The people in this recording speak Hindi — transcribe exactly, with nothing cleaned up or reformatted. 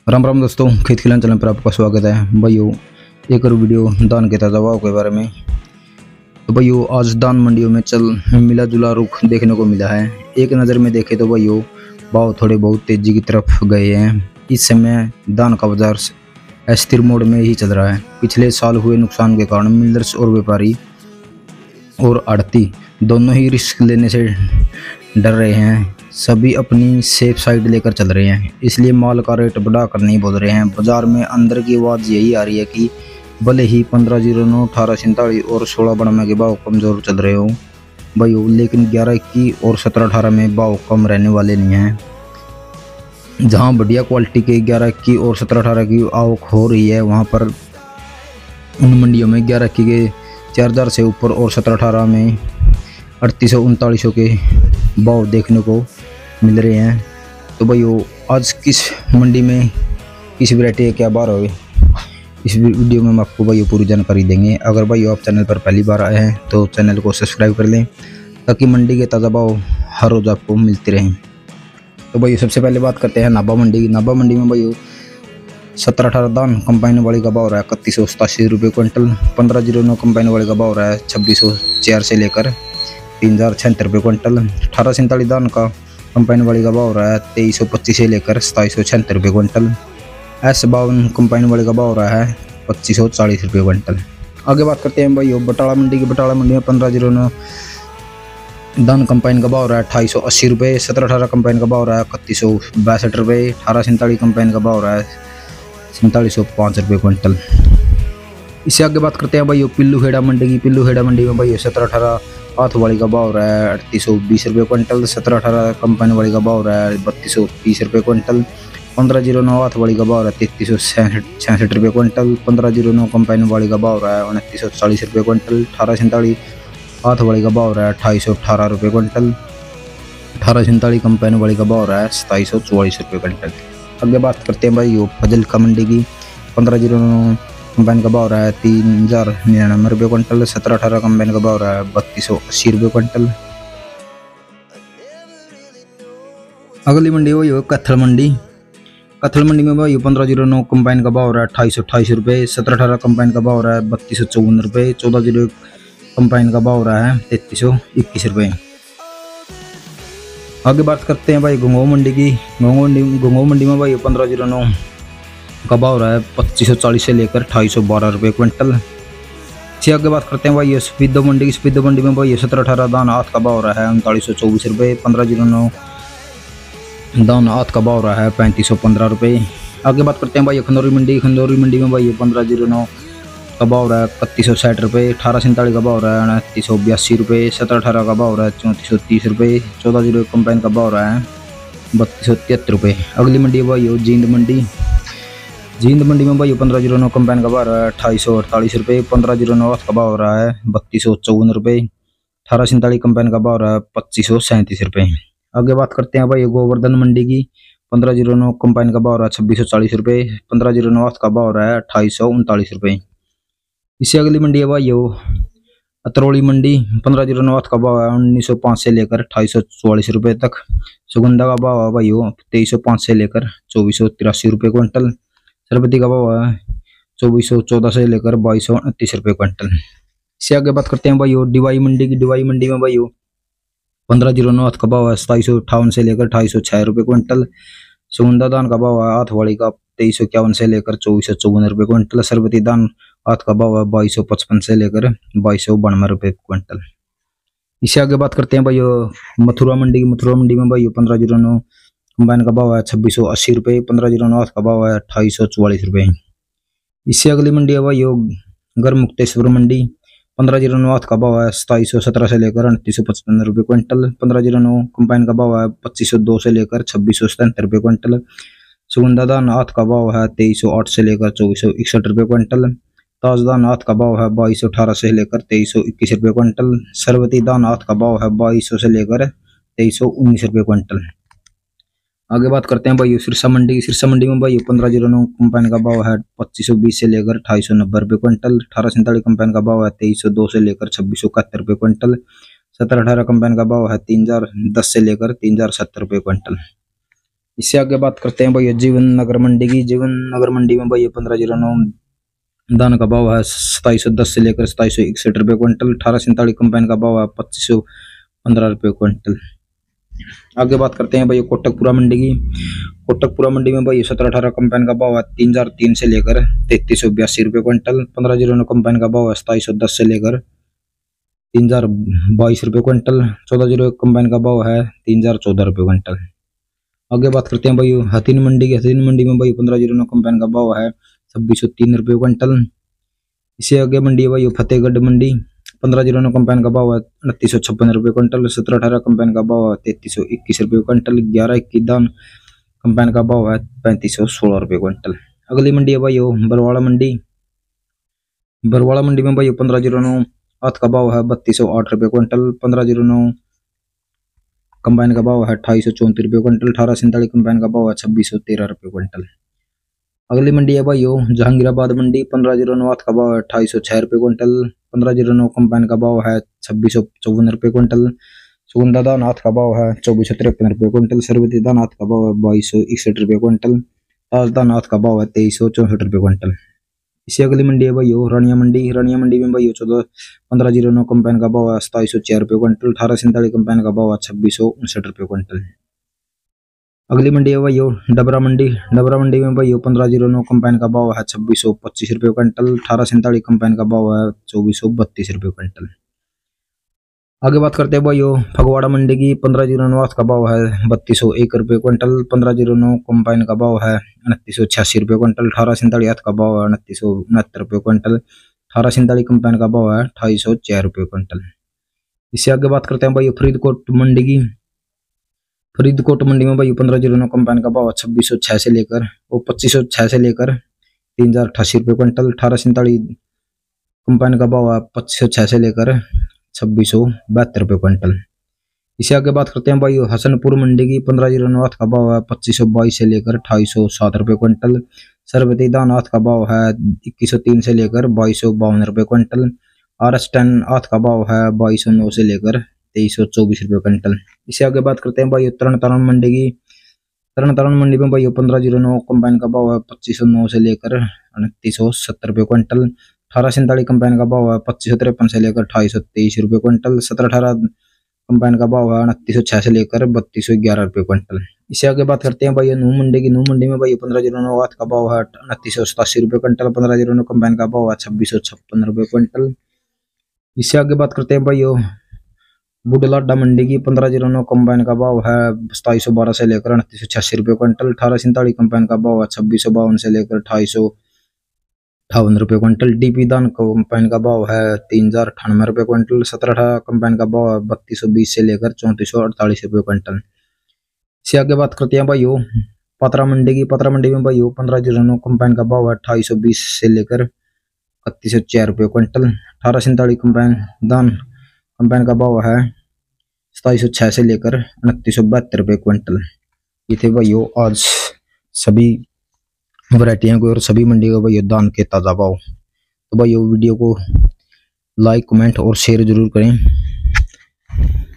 राम राम दोस्तों, खेत खिलान चैनल पर आपका स्वागत है। भाइयों, एक और वीडियो धान के ताज़ा भाव के बारे में। तो भाइयों, आज धान मंडियों में चल मिला जुला रुख देखने को मिला है। एक नज़र में देखें तो भाइयों, भाव थोड़े बहुत तेजी की तरफ गए हैं। इस समय धान का बाजार अस्थिर मोड में ही चल रहा है। पिछले साल हुए नुकसान के कारण मिलर्स और व्यापारी और आड़ती दोनों ही रिस्क लेने से डर रहे हैं। सभी अपनी सेफ साइड लेकर चल रहे हैं, इसलिए माल का रेट बढ़ाकर नहीं बोल रहे हैं। बाजार में अंदर की आवाज़ यही आ रही है कि भले ही पंद्रह जीरो नौ अठारह सैंतालीस और सोलह बड़मा के भाव कमज़ोर चल रहे हो भाइयों, लेकिन ग्यारह इक्कीस और सत्रह अठारह में भाव कम रहने वाले नहीं हैं। जहां बढ़िया क्वालिटी के ग्यारह इक्कीस और सत्रह अठारह की आवक हो रही है, वहां पर उन मंडियों में ग्यारह इक्कीस के चार हज़ार से ऊपर और सत्रह अठारह में अड़तीस सौ उनतालीस सौ के भाव देखने को मिल रहे हैं। तो भाइयों, आज किस मंडी में किस वैरायटी के क्या भाव हुए, इस वीडियो में हम आपको भाइयों पूरी जानकारी देंगे। अगर भाइयों आप चैनल पर पहली बार आए हैं तो चैनल को सब्सक्राइब कर लें, ताकि मंडी के ताज़ा भाव हर रोज़ आपको मिलते रहें। तो भाइयों, सबसे पहले बात करते हैं नाभा मंडी की। नाभा मंडी में भाइयों सत्रह अठारह दान कंबाइन वाली का भाव रहा है इकतीस सौ सतासी रुपये क्विंटल। पंद्रह जीरो नौ कंबाइन वाली का भाव रहा है छब्बीस सौ चार से लेकर तीन हज़ार छिहत्तर रुपये क्विंटल। अठारह सैंतालीस दान का कंबाइन वाली का भाव रहा है तेईस सौ पच्चीस से लेकर सताईस सौ छिहत्तर रुपये क्विंटल। एस बावन कंबाइन वाली का भाव रहा है पच्चीस सौ चालीस रुपये क्विंटल। आगे बात करते हैं भाइयों बटाला मंडी की। बटाला मंडी में पंद्रह जीरो नौ दान कंबाइन का भाव रहा है अट्ठाईस सौ अस्सी रुपये। सत्रह अठारह कंबाइन का भाव रहा है इकतीस सौ बासठ रुपये। अठारह सैंतालीस कंबाइन का भाव रहा है सैंतालीस सौ पाँच रुपये क्विंटल। इससे आगे बात करते हैं भाइयों पिल्लू खेड़ा मंडी की। पिल्लू खेड़ा मंडी में भाइयों सत्रह अठारह हाथ वाली का भाव रहा है अड़तीस सौ बीस रुपये क्विंटल। सत्रह अठारह कंबाइन वाली का भाव रहा है बत्तीस सौ तीस रुपये क्विंटल। पंद्रह जीरो नौ हाथ वाली का भाव रहा है तैंतीस सौ छियासठ रुपये क्विंटल। पंद्रह जीरो नौ कंबाइन वाली का भाव रहा है उनतीस सौ चालीस रुपये क्विंटल। अठारह सैंतालीस हाथ वाली का भाव रहा है अट्ठाईस सौ अठारह रुपये क्विंटल। अठारह सैंतालीस कंबाइन वाली का भाव रहा है सताईस सौ चौवालीस रुपये क्विंटल। आगे बात करते हैं भाई फजल का मंडी की। पंद्रह जीरो नौ कंबाइन का भाव रहा है तीन हज़ार निन्यानवे रुपये क्विंटल। सत्रह अठारह कंबाइन का भाव रहा है बत्तीस सौ अस्सी रुपये क्विंटल। अगली मंडी वही हो कत्थल मंडी। कत्थल मंडी में भाई पंद्रह जीरो नौ कंबाइन का भाव रहा है अट्ठाईस सौ अट्ठाईस रुपये। सत्रह अठारह कंबाइन का भाव रहा है बत्तीस सौ चौवन रुपये। चौदह जीरो कंबाइन का भाव रहा है तैंतीस सौ इक्कीस रुपये। आगे बात करते हैं भाई घुंघो मंडी की। घुंघो मंडी घुंघो मंडी में भाई पंद्रह जीरो नौ का भाव रहा है पच्चीस सौ चालीस से लेकर अट्ठाईस सौ बारह रुपये क्विंटल। इससे आगे बात करते हैं भाई ये सफेदो मंडी की। सफेदो मंडी में भाई सत्रह अठारह दान हाथ का भाव रहा है उनतालीस सौ चौबीस रुपये। पंद्रह जीरो नौ दान हाथ का भाव रहा है पैंतीस सौ पंद्रह रुपये। आगे बात करते हैं भाई खंदौरी मंडी। खंदौरी मंडी में भाई पंद्रह जीरो नौ का भाव रहा है इकतीस सौ साठ रुपये। अठारह सैंतालीस का भाव रहा है उनतीस सौ बयासी रुपये। सत्रह अठारह का भाव रहा है चौंतीस सौ तीस रुपये। चौदह जीरो कंबाइन का भाव रहा है बत्तीस सौ तिहत्तर रुपये। अगली मंडी भाई जींद मंडी। जींद मंडी में भाई पंद्रह जीरो नौ कंबाइन का भाव रहा है अट्ठाईस सौ अड़तालीस रुपये। पंद्रह जीरो नौ का भाव रहा है बत्तीस सौ चौवन रुपये। अठारह सैंतालीस कंबाइन का भाव रहा है पच्चीस सौ सैंतीस रुपये। आगे बात करते हैं भाई गोवर्धन मंडी की। पंद्रह जीरो नौ कंबाइन का भाव रहा है छब्बीस सौ चालीस रुपये। पंद्रह जीरो नौ का भाव रहा है अट्ठाईस सौ उनतालीस रुपये। इससे अगली मंडी है भाई अतरौली मंडी। पंद्रह जीरो नौ का भाव है उन्नीस सौ पाँच से लेकर अट्ठाईस सौ चौवालीस रुपये तक। सुगंधा का भाव है भाई तेईस सौ पाँच से लेकर चौबीस सौ तिरासी रुपये क्विंटल। सरबती का भाव है चौबीस सौ चौदह से लेकर बाईस सौ उनतीस रुपये क्विंटल। इससे आगे बात करते हैं भाई डिवाई मंडी की। डिवाई मंडी में भाई पंद्रह जीरो नौ का भाव है सताईस सौ अट्ठावन से लेकर अट्ठाईस सौ छः रुपये क्विंटल। सुगंधा दान का भाव है हाथ वाली का तेईस सौ इक्यावन से लेकर चौबीस सौ चौवन रुपये क्विंटल। सरबती दान हाथ का भाव है बाईस सौ पचपन से लेकर बाईस सौ बानवे रुपये क्विंटल। इससे आगे बात करते हैं भाई मथुरा मंडी की। मथुरा मंडी में भाई पंद्रह जीरो नौ कंबाइन का भाव है छब्बीस सौ अस्सी रुपये। पंद्रह जीरो नौ का भाव है अट्ठाईस सौ चौवालीस रुपये। इससे अगली मंडी है भाई गढ़मुक्तेश्वर मंडी। पंद्रह जीरो नौ का भाव है सताईस सौ सत्रह से लेकर उनतीस सौ पचपन रुपये क्विंटल। पंद्रह जीरो नौ कंबाइन का भाव है पच्चीस सौ दो से लेकर छब्बीस सौ सतहत्तर रुपये क्विंटल। सुगंधा दान हाथ का भाव है तेईस सौ आठ से लेकर चौबीस सौ इकसठ रुपये क्विंटल। ताजदान हाथ का भाव है बाईस सौ अठारह से लेकर तेईस सौ इक्कीस रुपये क्विंटल। सरबती दान हाथ का भाव है बाईस सौ से लेकर तेईस सौ उन्नीस रुपये क्विंटल। आगे बात करते हैं भाई सिरसा मंडी की। सिरसा मंडी में भाई पंद्रह जीरो नौ कंबाइन का भाव है पच्चीस सौ बीस से लेकर अट्ठाईस सौ नब्बे रुपये क्विंटल। अठारह सैंतालीस कंबाइन का भाव है तेईस सौ दो से लेकर छब्बीस सौ इकहत्तर रुपये क्विंटल। सत्रह अठारह कंबाइन का भाव है तीन हजार दस से लेकर तीन हजार सत्तर रुपये क्विंटल। इससे आगे बात करते हैं भैया जीवन नगर मंडी की। जीवन नगर मंडी में भैया पंद्रह जीरो नौ दान का भाव है सताईस सौ दस से लेकर सताईस सौ इकसठ रुपये क्विंटल। अठारह सैंतालीस कंबाइन का भाव है पच्चीस सौ पंद्रह रुपये क्विंटल। आगे बात करते हैं भैया कोटकपुरा मंडी की। कोटकपुरा मंडी में भैया सत्रह अठारह कंबाइन का भाव है तीन हजार तीन से लेकर तैतीस सौ बयासी रुपये क्विंटल। पंद्रह जीरो नौ कंबाइन का भाव है सताईस सौ दस से लेकर तीन हजार बाईस रुपये क्विंटल। चौदह जीरो एक कंबाइन का भाव है तीन हजार चौदह रुपये क्विंटल। आगे बात करते हैं भाई हथीन मंडी की। हथीन मंडी में भाई पंद्रह जीरो नौ कंबाइन का भाव है छब्बीस सौ तीन रुपये क्विंटल। इससे आगे मंडी है भाई फतेहगढ़ मंडी। पंद्रह जीरो नौ कंबाइन का भाव है उनतीस सौ छप्पन रुपये क्विंटल। सत्रह अठारह कंबाइन का भाव है तैतीस सौ इक्कीस रुपये क्विंटल। ग्यारह इक्कीस दान कंबाइन का भाव है पैंतीस सौ सोलह रुपये क्विंटल। अगली मंडी है भाई बरवाड़ा मंडी। बरवाड़ा मंडी में भाई पंद्रह जीरो नौ हाथ का भाव है बत्तीस सौ आठ रुपये क्विंटल। पंद्रह जीरो नौ कंबाइन का भाव है अट्ठाईस सौ चौंतीस रुपये क्विंटल। अठारह सैंतालीस कंबाइन का भाव है छब्बीस सौ तेरह रुपये क्विंटल। अगली मंडी है भाई जहांगीराबाद मंडी। पंद्रह जीरो नौ हाथ का भाव है अट्ठाईस सौ छह रुपये क्विंटल। पंद्रह जीरो नौ कंबाइन का भाव है छब्बीस सौ चौवन रुपये क्विंटल। सुगंधा दान हाथ का भाव है चौबीस सौ तिरपन रुपये क्विंटल। सरबती दान हाथ का भाव है बाईस सौ इकसठ रुपये क्विंटल। ताज दान हाथ का भाव है तेईस सौ चौसठ रुपये क्विंटल। इससे अगली मंडी है भाई रानिया मंडी। रानिया मंडी में भाई चौदह पंद्रह जीरो नौ कंबाइन का भाव है सताईस सौ चार रुपये क्विंटल। अठारह सैंतालीस कंबाइन का भाव है छब्बीस सौ उनसठ रुपये क्विंटल। अगली मंडी है भाई डबरा मंडी। डबरा मंडी में भाई पंद्रह जीरो नौ कंबाइन का भाव है छब्बीस सौ पच्चीस रुपये क्विंटल। अठारह सैंतालीस कंबाइन का भाव है चौबीस सौ बत्तीस रुपये क्विंटल। आगे बात करते हैं भाई फगवाड़ा मंडी की। पंद्रह जीरो नौ का भाव है बत्तीस सौ एक रुपये क्विंटल। पंद्रह जीरो नौ कंबाइन का भाव है उनतीस सौ छियासी रुपये क्विंटल। अठारह सैंतालीस का भाव है उनतीस सौ उनहत्तर रुपये क्विंटल। अठारह सैंतालीस कंबाइन का भाव है अट्ठाईस सौ चार रुपये क्विंटल। इससे आगे बात करते हैं भाई फरीदकोट मंडी की। फरीदकोट मंडी में भाई पंद्रह जीरो नौ कंबाइन का भाव है छब्बीस सौ छह से लेकर वो पच्चीस सौ छह से लेकर तीन हजार अठासी रुपये क्विंटल। अठारह सैंतालीस कंबाइन का भाव है पच्चीस सौ छह से लेकर छब्बीस सौ बहत्तर रुपये क्विंटल। इसे आगे बात करते हैं भाई हसनपुर मंडी की। पंद्रह जीरो नौ का भाव है पच्चीस सौ बाईस से लेकर अट्ठाईस सौ सात रुपये क्विंटल। सरबती दान हाथ का भाव है इक्कीस सौ तीन से लेकर बाईस सौ बावन रुपये क्विंटल। आर एस टेन हाथ का भाव है बाईस सौ नौ से लेकर तेईस सौ चौबीस रुपये क्विंटल। इसे आगे बात करते हैं भाई तरन तारण मंडी की। तरन तारण मंडी में भाई पंद्रह जीरो नौ कंबाइन का भाव है पच्चीस सौ नौ से लेकर उनतीस सौ सत्तर रुपये क्विंटल। अठारह सैंतालीस कंबाइन का भाव है पच्चीस सौ तिरपन से लेकर अट्ठाईस सौ तेईस रुपये क्विंटल। सत्रह अठारह कंबाइन का भाव है उनतीस सौ छह से लेकर बत्तीस सौ ग्यारह रुपये क्विंटल। इससे आगे बात करते हैं भाई नू मंडी की। नू मंडी में भाई पंद्रह जीरो नौ का भाव है उनतीस सौ सतासी रुपये क्विंटल। पंद्रह जीरो नौ कंबाइन का भाव है छब्बीस सौ छप्पन रुपये क्विंटल। इससे आगे बात करते हैं भाई बुढ़लाडा मंडी की। पंद्रह जीरो नौ कंबाइन का भाव है सताईस सौ बारह से लेकर उनतीस सौ छियासी रुपये क्विंटल। अठारह सैंतालीस कंबाइन का भाव है छब्बीस सौ बावन से लेकर अट्ठाईस सौ अठावन रुपये क्विंटल। डीपी दान कंबाइन का भाव है तीन हजार अठानवे रुपये क्विंटल। सत्रह अठारह कंबाइन का भाव है बत्तीस सौ बीस से लेकर चौंतीस सौ अड़तालीस रुपये क्विंटल। इससे आगे बात करते हैं भाई पात्रा मंडी की। पात्रा मंडी में भाई पंद्रह जीरो नौ कंबाइन का भाव है अट्ठाईस सौ बीस से लेकर इकतीस सौ चार रुपये क्विंटल। अठारह सैंतालीस कंबाइन दान कंबाइन का भाव है सताईस सौ छह से लेकर उनतीस सौ बहत्तर रुपये क्विंटल। ये थे भाई आज सभी वैरायटियों को और सभी मंडी को भाई दान के ताज़ा भाव। तो भाई वीडियो को लाइक कमेंट और शेयर जरूर करें।